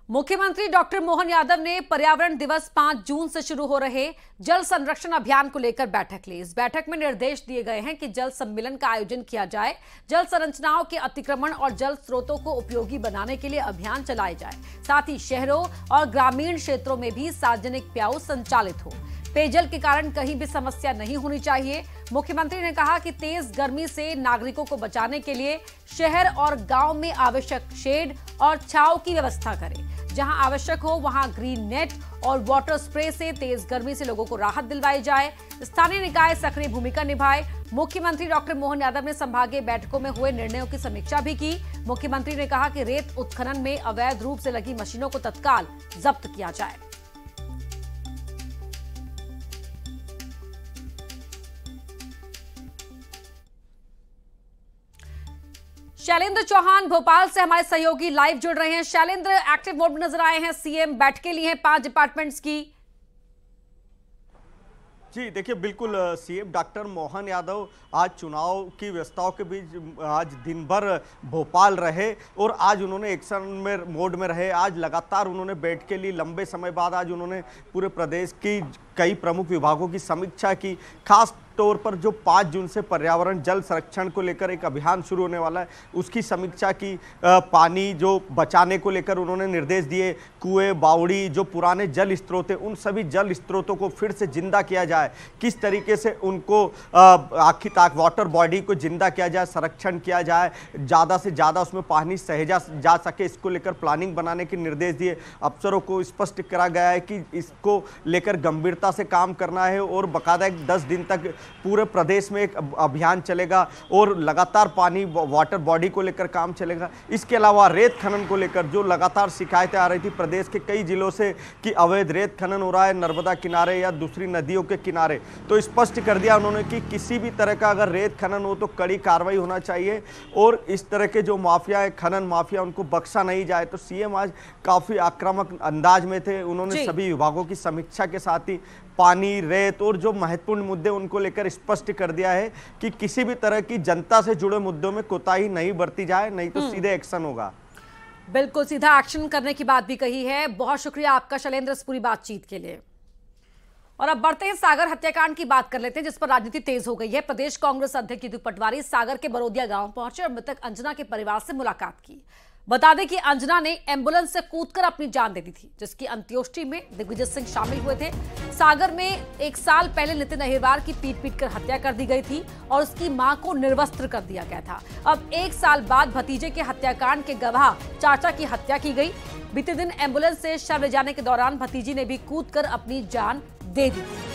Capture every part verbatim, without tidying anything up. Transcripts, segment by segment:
मुख्यमंत्री डॉक्टर मोहन यादव ने पर्यावरण दिवस पाँच जून से शुरू हो रहे जल संरक्षण अभियान को लेकर बैठक ली। इस बैठक में निर्देश दिए गए हैं कि जल सम्मेलन का आयोजन किया जाए, जल संरचनाओं के अतिक्रमण और जल स्रोतों को उपयोगी बनाने के लिए अभियान चलाए जाए। साथ ही शहरों और ग्रामीण क्षेत्रों में भी सार्वजनिक प्याऊ संचालित हो। पेयजल के कारण कहीं भी समस्या नहीं होनी चाहिए। मुख्यमंत्री ने कहा कि तेज गर्मी से नागरिकों को बचाने के लिए शहर और गांव में आवश्यक शेड और छांव की व्यवस्था करें। जहां आवश्यक हो वहां ग्रीन नेट और वाटर स्प्रे से तेज गर्मी से लोगों को राहत दिलवाई जाए। स्थानीय निकाय सक्रिय भूमिका निभाए। मुख्यमंत्री डॉक्टर मोहन यादव ने संभागीय बैठकों में हुए निर्णयों की समीक्षा भी की। मुख्यमंत्री ने कहा कि रेत उत्खनन में अवैध रूप से लगी मशीनों को तत्काल जब्त किया जाए। शैलेंद्र चौहान भोपाल से हमारे सहयोगी लाइव जुड़ रहे हैं। शैलेंद्र, एक्टिव मोड में नजर आए हैं, सीएम बैठकें ली हैं पांच डिपार्टमेंट्स की। जी देखिए, बिल्कुल सीएम डॉक्टर मोहन यादव आज चुनाव की व्यवस्थाओं के बीच आज दिन भर भोपाल रहे और आज उन्होंने एक्शन में मोड में रहे। आज लगातार उन्होंने बैठकें ली। लंबे समय बाद आज उन्होंने पूरे प्रदेश की कई प्रमुख विभागों की समीक्षा की। खास तौर पर जो पाँच जून से पर्यावरण जल संरक्षण को लेकर एक अभियान शुरू होने वाला है, उसकी समीक्षा की। पानी जो बचाने को लेकर उन्होंने निर्देश दिए। कुएं, बावड़ी, जो पुराने जल स्रोत हैं, उन सभी जल स्रोतों को फिर से जिंदा किया जाए। किस तरीके से उनको आखिर तक वाटर बॉडी को जिंदा किया जाए, संरक्षण किया जाए, ज़्यादा से ज़्यादा उसमें पानी सहेजा जा सके, इसको लेकर प्लानिंग बनाने के निर्देश दिए। अफसरों को स्पष्ट करा गया है कि इसको लेकर गंभीरता से काम करना है और बाकायदा एक दस दिन तक पूरे प्रदेश में एक अभियान चलेगा और लगातार पानी वाटर बॉडी को लेकर काम चलेगा। इसके अलावा रेत खनन को लेकर जो लगातार शिकायतें आ रही थी प्रदेश के कई जिलों से कि अवैध रेत खनन हो रहा है नर्मदा किनारे या दूसरी नदियों के किनारे, तो स्पष्ट कर दिया उन्होंने कि किसी भी तरह का अगर रेत खनन हो तो कड़ी कार्रवाई होना चाहिए और इस तरह के जो माफिया है, खनन माफिया, उनको बख्शा नहीं जाए। तो सीएम आज काफी आक्रामक अंदाज में थे। उन्होंने सभी विभागों की समीक्षा के साथ ही पानी, रेत और जो महत्वपूर्ण मुद्दे उनको लेकर स्पष्ट कर दिया है कि किसी भी तरह की जनता से जुड़े मुद्दों में कोताही नहीं बरती जाए, नहीं तो सीधे एक्शन होगा। बिल्कुल सीधा एक्शन करने की बात भी कही है। बहुत शुक्रिया आपका शैलेंद्र इस पूरी बातचीत के लिए। और अब बढ़ते हैं सागर हत्याकांड की बात कर लेते हैं, जिस पर राजनीति तेज हो गई है। प्रदेश कांग्रेस अध्यक्ष जीतू पटवारी सागर के बरोदिया गांव पहुंचे और मृतक अंजना के परिवार से मुलाकात की। बता दें कि अंजना ने एम्बुलेंस से कूदकर अपनी जान दे दी थी, जिसकी अंत्येष्टि में दिग्विजय सिंह शामिल हुए थे। सागर में एक साल पहले नितिन अहिरवार की पीट पीट कर हत्या कर दी गई थी और उसकी मां को निर्वस्त्र कर दिया गया था। अब एक साल बाद भतीजे के हत्याकांड के गवाह चाचा की हत्या की गई। बीते दिन एम्बुलेंस से शव ले जाने के दौरान भतीजी ने भी कूदकर अपनी जान दे दी थी।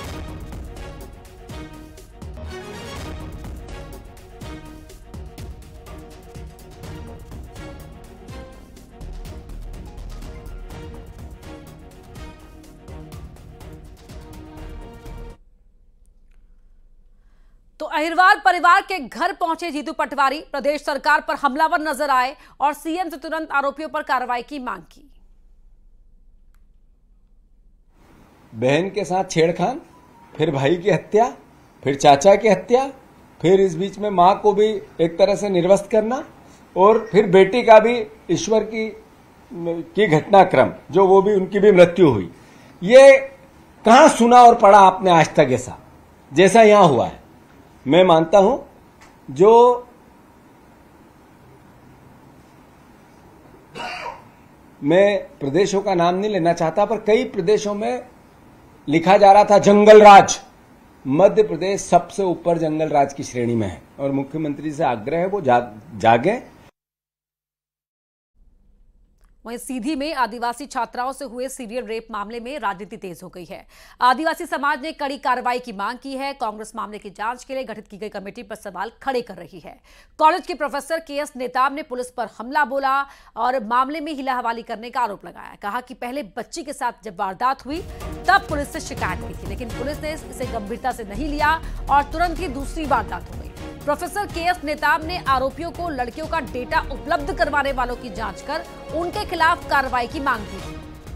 तो अहिरवार परिवार के घर पहुंचे जीतू पटवारी प्रदेश सरकार पर हमलावर नजर आए और सीएम से तुरंत आरोपियों पर कार्रवाई की मांग की। बहन के साथ छेड़खान, फिर भाई की हत्या, फिर चाचा की हत्या, फिर इस बीच में मां को भी एक तरह से निर्वस्त करना और फिर बेटी का भी ईश्वर की की घटनाक्रम जो वो भी उनकी भी मृत्यु हुई। ये कहां सुना और पढ़ा आपने आज तक ऐसा जैसा यहां हुआ है। मैं मानता हूं जो मैं प्रदेशों का नाम नहीं लेना चाहता, पर कई प्रदेशों में लिखा जा रहा था जंगल राज। मध्य प्रदेश सबसे ऊपर जंगल राज की श्रेणी में है और मुख्यमंत्री से आग्रह है वो जा, जागे। वहीं सीधी में आदिवासी छात्राओं से हुए सीरियल रेप मामले में राजनीति तेज हो गई है। आदिवासी समाज ने कड़ी कार्रवाई की मांग की है। कांग्रेस मामले की जांच के लिए गठित की गई कमेटी पर सवाल खड़े कर रही है। कॉलेज के प्रोफेसर के एस नेताम ने पुलिस पर हमला बोला और मामले में हिला हवाली करने का आरोप लगाया। कहा कि पहले बच्ची के साथ जब वारदात हुई तब पुलिस से शिकायत की थी, लेकिन पुलिस ने इसे गंभीरता से नहीं लिया और तुरंत ही दूसरी वारदात हो गई। प्रोफेसर के एस नेताम ने आरोपियों को लड़कियों का डेटा उपलब्ध करवाने वालों की जांच कर उनके खिलाफ कार्रवाई की मांग की।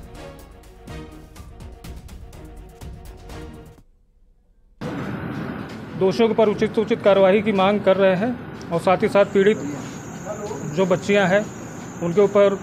दोषियों पर उचित उचित कार्रवाई की मांग कर रहे हैं और साथ ही साथ पीड़ित जो बच्चियां हैं उनके ऊपर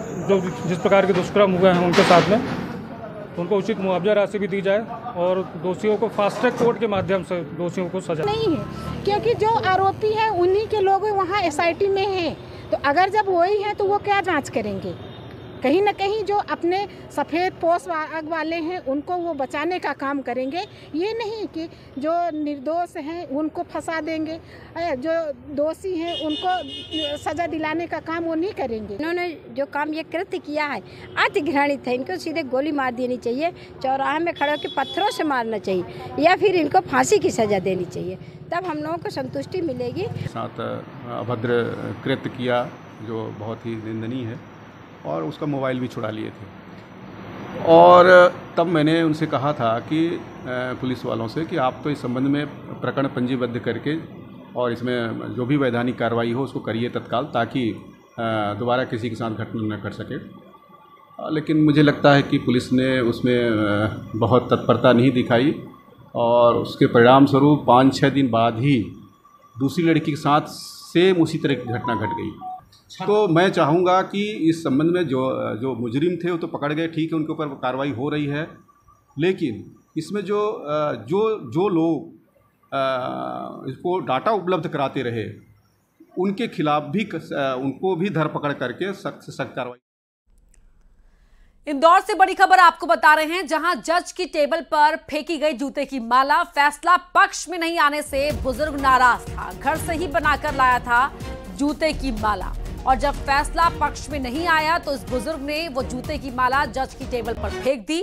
जो जिस प्रकार के दुष्कर्म हुए हैं उनके साथ में, तो उनको उचित मुआवजा राशि भी दी जाए और दोषियों को फास्ट ट्रैक कोर्ट के माध्यम से दोषियों को सजा नहीं है, क्योंकि जो आरोपी हैं उन्हीं के लोग वहाँ एस आई टी में हैं। तो अगर जब वही हैं तो वो क्या जांच करेंगे? कहीं ना कहीं जो अपने सफ़ेद पोश आग वाले हैं उनको वो बचाने का काम करेंगे, ये नहीं कि जो निर्दोष हैं उनको फंसा देंगे, जो दोषी हैं उनको सज़ा दिलाने का काम वो नहीं करेंगे। इन्होंने जो काम ये कृत्य किया है अति घृणित है। इनको सीधे गोली मार देनी चाहिए, चौराहे में खड़े होकर पत्थरों से मारना चाहिए या फिर इनको फांसी की सज़ा देनी चाहिए, तब हम लोगों को संतुष्टि मिलेगी। साथ अभद्र कृत्य किया जो बहुत ही निंदनीय है और उसका मोबाइल भी छुड़ा लिए थे। और तब मैंने उनसे कहा था कि पुलिस वालों से कि आप तो इस संबंध में प्रकरण पंजीबद्ध करके और इसमें जो भी वैधानिक कार्रवाई हो उसको करिए तत्काल, ताकि दोबारा किसी के साथ घटना न कर सके। लेकिन मुझे लगता है कि पुलिस ने उसमें बहुत तत्परता नहीं दिखाई और उसके परिणाम स्वरूप पाँच छः दिन बाद ही दूसरी लड़की के साथ सेम उसी तरह की घटना घट गई। तो मैं चाहूँगा कि इस संबंध में जो जो मुजरिम थे वो तो पकड़ गए, ठीक है, उनके ऊपर कार्रवाई हो रही है, लेकिन इसमें जो जो जो लोग इसको डाटा उपलब्ध कराते रहे उनके खिलाफ भी उनको भी धरपकड़ करके सख्त से सख्त कार्रवाई। इंदौर से बड़ी खबर आपको बता रहे हैं, जहां जज की टेबल पर फेंकी गई जूते की माला। फैसला पक्ष में नहीं आने से बुजुर्ग नाराज था, घर से ही बनाकर लाया था जूते की माला, और जब फैसला पक्ष में नहीं आया तो इस बुजुर्ग ने वो जूते की माला जज की टेबल पर फेंक दी।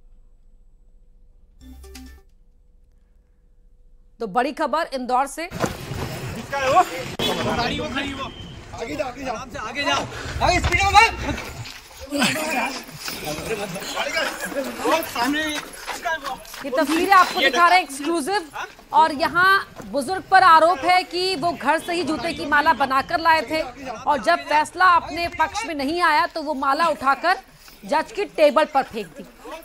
तो बड़ी खबर इंदौर से। ये तस्वीरें आपको दिखा रहे हैं एक्सक्लूसिव, और यहाँ बुजुर्ग पर आरोप है कि वो घर से ही जूते की माला बनाकर लाए थे और जब फैसला अपने पक्ष में नहीं आया तो वो माला उठाकर जज की टेबल पर फेंक दी।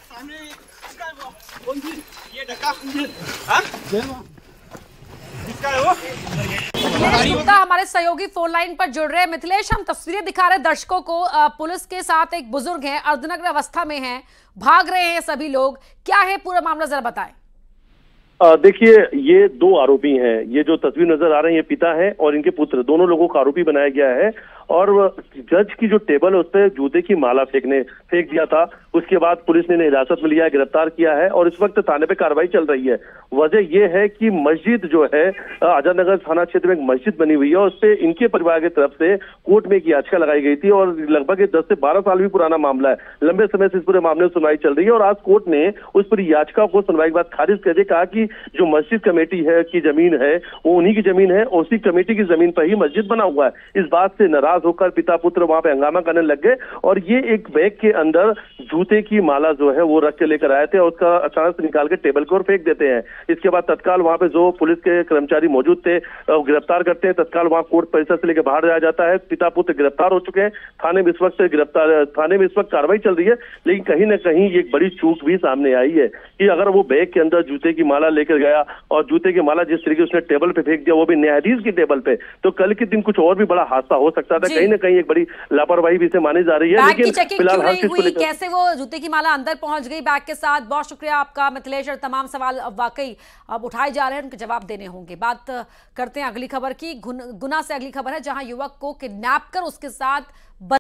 मिथिलेश गुप्ता हमारे सहयोगी फोन लाइन पर जुड़ रहे हैं। मिथिलेश, हम तस्वीरें दिखा रहे हैं दर्शकों को, पुलिस के साथ एक बुजुर्ग हैं, अर्धनग्न अवस्था में हैं, भाग रहे हैं सभी लोग, क्या है पूरा मामला जरा बताएं। देखिए, ये दो आरोपी हैं, ये जो तस्वीर नजर आ रही है पिता है और इनके पुत्र, दोनों लोगों को आरोपी बनाया गया है और जज की जो टेबल है उस पर जूते की माला फेंकने फेंक दिया था। उसके बाद पुलिस ने इन्हें हिरासत में लिया, गिरफ्तार किया है और इस वक्त थाने पे कार्रवाई चल रही है। वजह यह है कि मस्जिद जो है आजाद नगर थाना क्षेत्र में एक मस्जिद बनी हुई है और उस पर इनके परिवार की तरफ से कोर्ट में एक याचिका लगाई गई थी और लगभग दस से बारह साल भी पुराना मामला है। लंबे समय से इस पूरे मामले में सुनवाई चल रही है और आज कोर्ट ने उस पूरी याचिका को सुनवाई के बाद खारिज कर दिया, कहा कि जो मस्जिद कमेटी है की जमीन है वो उन्हीं की जमीन है और उसी कमेटी की जमीन पर ही मस्जिद बना हुआ है। इस बात से नाराज होकर पिता पुत्र वहां पे हंगामा करने लग गए और ये एक बैग के अंदर जूते की माला जो है वो रख के लेकर आए थे और उसका अचानक से निकाल के टेबल के ऊपर फेंक देते हैं। इसके बाद तत्काल वहां पे जो पुलिस के कर्मचारी मौजूद थे गिरफ्तार करते हैं, तत्काल वहां कोर्ट परिसर से लेकर बाहर जाया जाता है। पिता पुत्र गिरफ्तार हो चुके हैं, थाने में इस वक्त गिरफ्तार थाने में इस वक्त कार्रवाई चल रही है। लेकिन कहीं ना कहीं एक बड़ी चूक भी सामने आई है कि अगर वो बैग के अंदर जूते की माला लेकर गया और जूते की माला जिस तरीके उसने टेबल पे फेंक दिया, वो भी न्यायाधीश की टेबल पे, तो कल के दिन कुछ और भी बड़ा हादसा हो सकता था। कहीं ना कहीं एक बड़ी लापरवाही भी इसे मानी जा रही है। लेकिन फिलहाल हर चीज को लेकर कैसे वो जूते की माला अंदर पहुंच गई बैग के साथ, बहुत शुक्रिया आपका मिथिलेश। और तमाम सवाल अब वाकई अब उठाए जा रहे हैं, उनके जवाब देने होंगे। बात करते हैं अगली खबर की। गुना से अगली खबर है, जहां युवक को किडनैप कर उसके साथ